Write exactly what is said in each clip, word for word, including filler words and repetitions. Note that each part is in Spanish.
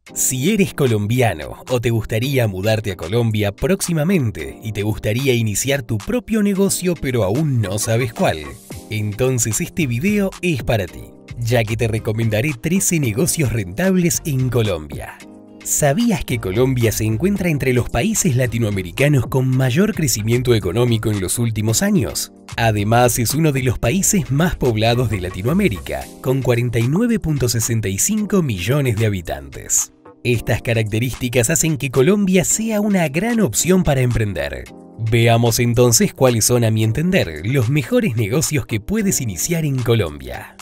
Si eres colombiano o te gustaría mudarte a Colombia próximamente y te gustaría iniciar tu propio negocio pero aún no sabes cuál, entonces este video es para ti, ya que te recomendaré trece negocios rentables en Colombia. ¿Sabías que Colombia se encuentra entre los países latinoamericanos con mayor crecimiento económico en los últimos años? Además, es uno de los países más poblados de Latinoamérica, con cuarenta y nueve punto sesenta y cinco millones de habitantes. Estas características hacen que Colombia sea una gran opción para emprender. Veamos entonces cuáles son, a mi entender, los mejores negocios que puedes iniciar en Colombia.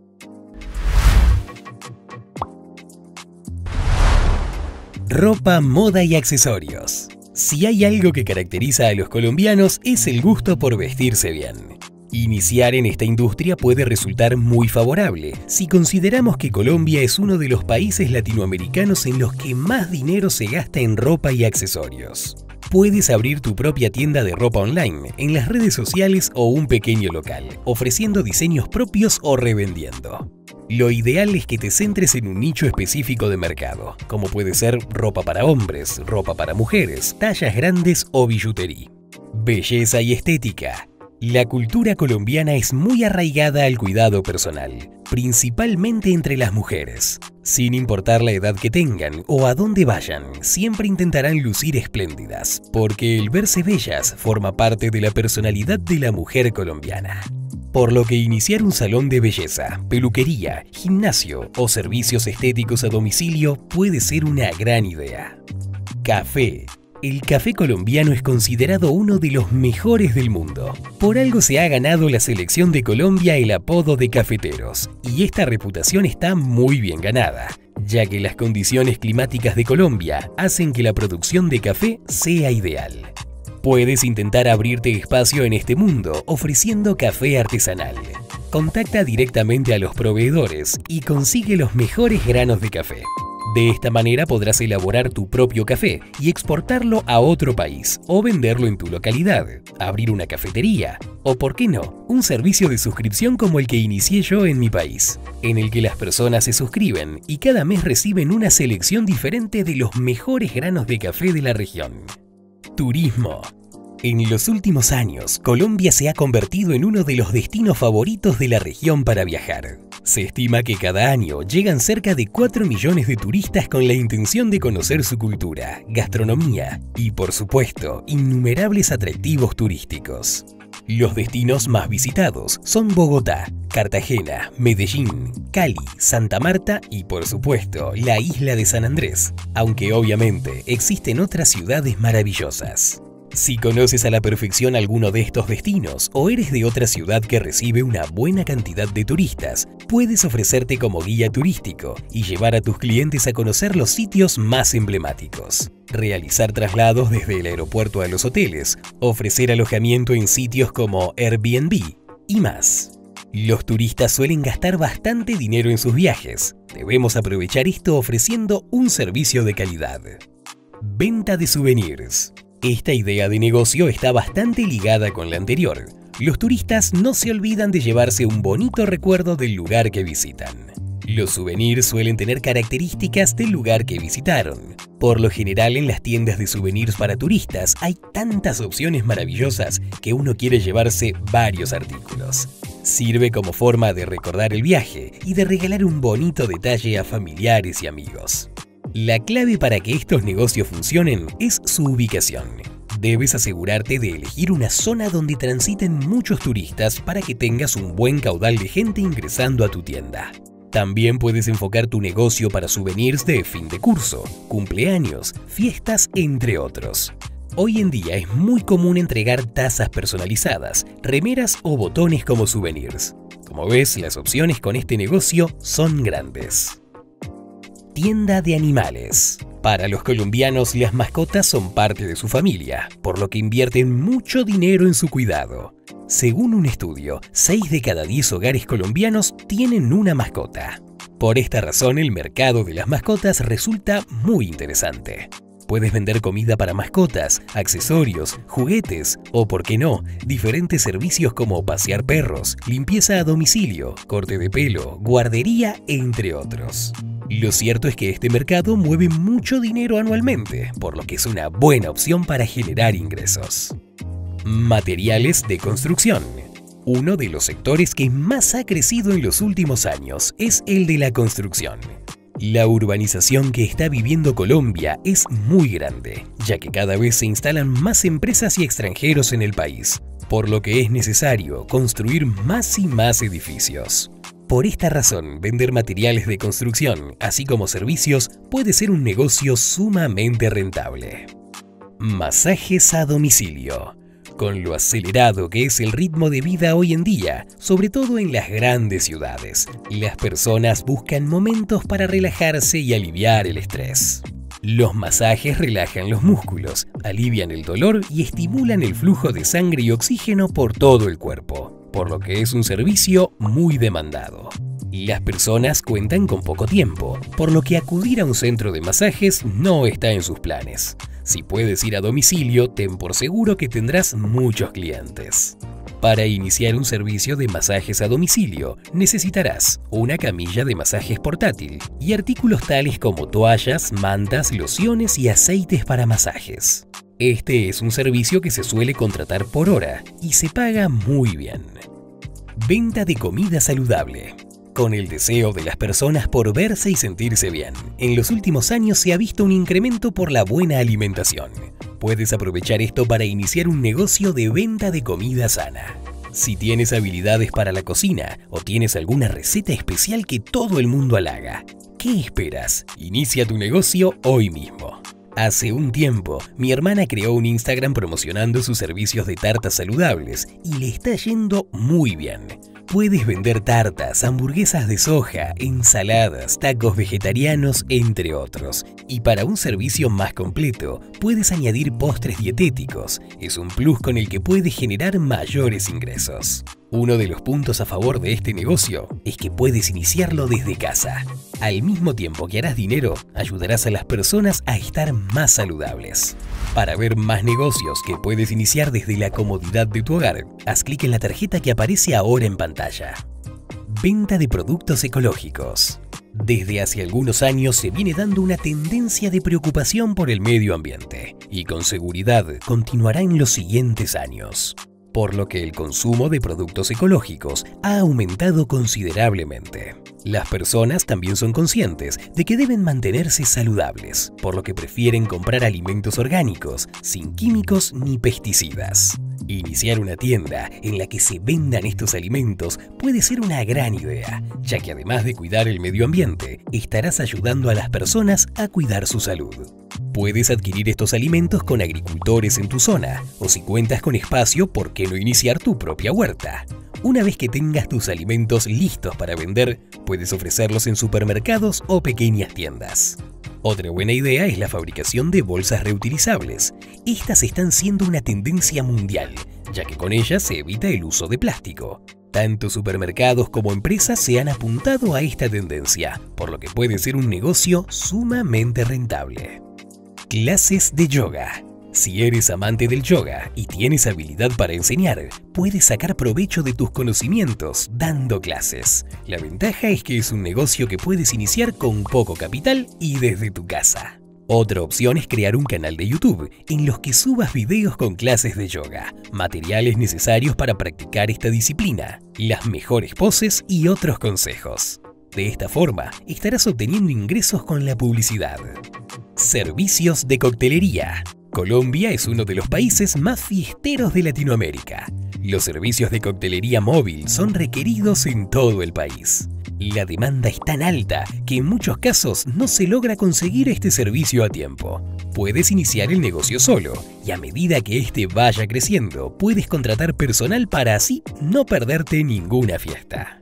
Ropa, moda y accesorios. Si hay algo que caracteriza a los colombianos es el gusto por vestirse bien. Iniciar en esta industria puede resultar muy favorable si consideramos que Colombia es uno de los países latinoamericanos en los que más dinero se gasta en ropa y accesorios. Puedes abrir tu propia tienda de ropa online, en las redes sociales o un pequeño local, ofreciendo diseños propios o revendiendo. Lo ideal es que te centres en un nicho específico de mercado, como puede ser ropa para hombres, ropa para mujeres, tallas grandes o billutería. Belleza y estética. La cultura colombiana es muy arraigada al cuidado personal, principalmente entre las mujeres. Sin importar la edad que tengan o a dónde vayan, siempre intentarán lucir espléndidas, porque el verse bellas forma parte de la personalidad de la mujer colombiana. Por lo que iniciar un salón de belleza, peluquería, gimnasio o servicios estéticos a domicilio puede ser una gran idea. Café. El café colombiano es considerado uno de los mejores del mundo. Por algo se ha ganado la selección de Colombia el apodo de cafeteros, y esta reputación está muy bien ganada, ya que las condiciones climáticas de Colombia hacen que la producción de café sea ideal. Puedes intentar abrirte espacio en este mundo ofreciendo café artesanal. Contacta directamente a los proveedores y consigue los mejores granos de café. De esta manera podrás elaborar tu propio café y exportarlo a otro país o venderlo en tu localidad, abrir una cafetería o, por qué no, un servicio de suscripción como el que inicié yo en mi país, en el que las personas se suscriben y cada mes reciben una selección diferente de los mejores granos de café de la región. Turismo. En los últimos años, Colombia se ha convertido en uno de los destinos favoritos de la región para viajar. Se estima que cada año llegan cerca de cuatro millones de turistas con la intención de conocer su cultura, gastronomía y, por supuesto, innumerables atractivos turísticos. Los destinos más visitados son Bogotá, Cartagena, Medellín, Cali, Santa Marta y, por supuesto, la isla de San Andrés, aunque obviamente existen otras ciudades maravillosas. Si conoces a la perfección alguno de estos destinos o eres de otra ciudad que recibe una buena cantidad de turistas, puedes ofrecerte como guía turístico y llevar a tus clientes a conocer los sitios más emblemáticos. Realizar traslados desde el aeropuerto a los hoteles, ofrecer alojamiento en sitios como Airbnb y más. Los turistas suelen gastar bastante dinero en sus viajes. Debemos aprovechar esto ofreciendo un servicio de calidad. Venta de souvenirs. Esta idea de negocio está bastante ligada con la anterior. Los turistas no se olvidan de llevarse un bonito recuerdo del lugar que visitan. Los souvenirs suelen tener características del lugar que visitaron. Por lo general, en las tiendas de souvenirs para turistas hay tantas opciones maravillosas que uno quiere llevarse varios artículos. Sirve como forma de recordar el viaje y de regalar un bonito detalle a familiares y amigos. La clave para que estos negocios funcionen es su ubicación. Debes asegurarte de elegir una zona donde transiten muchos turistas para que tengas un buen caudal de gente ingresando a tu tienda. También puedes enfocar tu negocio para souvenirs de fin de curso, cumpleaños, fiestas, entre otros. Hoy en día es muy común entregar tazas personalizadas, remeras o botones como souvenirs. Como ves, las opciones con este negocio son grandes. Tienda de animales. Para los colombianos, las mascotas son parte de su familia, por lo que invierten mucho dinero en su cuidado. Según un estudio, seis de cada diez hogares colombianos tienen una mascota. Por esta razón, el mercado de las mascotas resulta muy interesante. Puedes vender comida para mascotas, accesorios, juguetes o, por qué no, diferentes servicios como pasear perros, limpieza a domicilio, corte de pelo, guardería, entre otros. Lo cierto es que este mercado mueve mucho dinero anualmente, por lo que es una buena opción para generar ingresos. Materiales de construcción. Uno de los sectores que más ha crecido en los últimos años es el de la construcción. La urbanización que está viviendo Colombia es muy grande, ya que cada vez se instalan más empresas y extranjeros en el país, por lo que es necesario construir más y más edificios. Por esta razón, vender materiales de construcción, así como servicios, puede ser un negocio sumamente rentable. Masajes a domicilio. Con lo acelerado que es el ritmo de vida hoy en día, sobre todo en las grandes ciudades, las personas buscan momentos para relajarse y aliviar el estrés. Los masajes relajan los músculos, alivian el dolor y estimulan el flujo de sangre y oxígeno por todo el cuerpo, por lo que es un servicio muy demandado. Las personas cuentan con poco tiempo, por lo que acudir a un centro de masajes no está en sus planes. Si puedes ir a domicilio, ten por seguro que tendrás muchos clientes. Para iniciar un servicio de masajes a domicilio, necesitarás una camilla de masajes portátil y artículos tales como toallas, mantas, lociones y aceites para masajes. Este es un servicio que se suele contratar por hora y se paga muy bien. Venta de comida saludable. Con el deseo de las personas por verse y sentirse bien, en los últimos años se ha visto un incremento por la buena alimentación. Puedes aprovechar esto para iniciar un negocio de venta de comida sana. Si tienes habilidades para la cocina o tienes alguna receta especial que todo el mundo halaga, ¿qué esperas? Inicia tu negocio hoy mismo. Hace un tiempo, mi hermana creó un Instagram promocionando sus servicios de tartas saludables y le está yendo muy bien. Puedes vender tartas, hamburguesas de soja, ensaladas, tacos vegetarianos, entre otros. Y para un servicio más completo, puedes añadir postres dietéticos. Es un plus con el que puedes generar mayores ingresos. Uno de los puntos a favor de este negocio es que puedes iniciarlo desde casa. Al mismo tiempo que harás dinero, ayudarás a las personas a estar más saludables. Para ver más negocios que puedes iniciar desde la comodidad de tu hogar, haz clic en la tarjeta que aparece ahora en pantalla. Venta de productos ecológicos. Desde hace algunos años se viene dando una tendencia de preocupación por el medio ambiente y con seguridad continuará en los siguientes años, por lo que el consumo de productos ecológicos ha aumentado considerablemente. Las personas también son conscientes de que deben mantenerse saludables, por lo que prefieren comprar alimentos orgánicos, sin químicos ni pesticidas. Iniciar una tienda en la que se vendan estos alimentos puede ser una gran idea, ya que además de cuidar el medio ambiente, estarás ayudando a las personas a cuidar su salud. Puedes adquirir estos alimentos con agricultores en tu zona, o si cuentas con espacio, ¿por qué no iniciar tu propia huerta? Una vez que tengas tus alimentos listos para vender, puedes ofrecerlos en supermercados o pequeñas tiendas. Otra buena idea es la fabricación de bolsas reutilizables. Estas están siendo una tendencia mundial, ya que con ellas se evita el uso de plástico. Tanto supermercados como empresas se han apuntado a esta tendencia, por lo que puede ser un negocio sumamente rentable. Clases de yoga. Si eres amante del yoga y tienes habilidad para enseñar, puedes sacar provecho de tus conocimientos dando clases. La ventaja es que es un negocio que puedes iniciar con poco capital y desde tu casa. Otra opción es crear un canal de YouTube en los que subas videos con clases de yoga, materiales necesarios para practicar esta disciplina, las mejores poses y otros consejos. De esta forma, estarás obteniendo ingresos con la publicidad. Servicios de coctelería. Colombia es uno de los países más fiesteros de Latinoamérica. Los servicios de coctelería móvil son requeridos en todo el país. La demanda es tan alta que en muchos casos no se logra conseguir este servicio a tiempo. Puedes iniciar el negocio solo y a medida que este vaya creciendo, puedes contratar personal para así no perderte ninguna fiesta.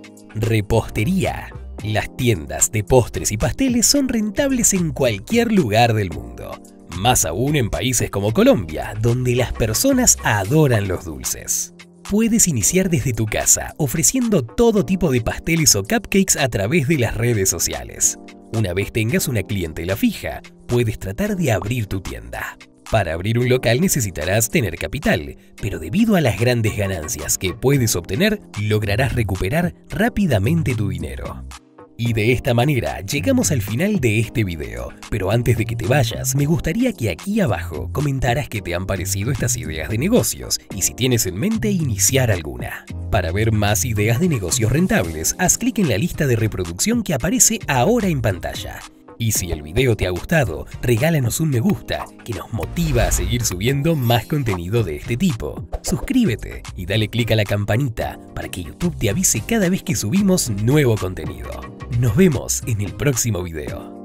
Repostería. Las tiendas de postres y pasteles son rentables en cualquier lugar del mundo. Más aún en países como Colombia, donde las personas adoran los dulces. Puedes iniciar desde tu casa, ofreciendo todo tipo de pasteles o cupcakes a través de las redes sociales. Una vez tengas una clientela fija, puedes tratar de abrir tu tienda. Para abrir un local necesitarás tener capital, pero debido a las grandes ganancias que puedes obtener, lograrás recuperar rápidamente tu dinero. Y de esta manera llegamos al final de este video, pero antes de que te vayas, me gustaría que aquí abajo comentaras qué te han parecido estas ideas de negocios y si tienes en mente iniciar alguna. Para ver más ideas de negocios rentables, haz clic en la lista de reproducción que aparece ahora en pantalla. Y si el video te ha gustado, regálanos un me gusta, que nos motiva a seguir subiendo más contenido de este tipo. Suscríbete y dale clic a la campanita para que YouTube te avise cada vez que subimos nuevo contenido. Nos vemos en el próximo video.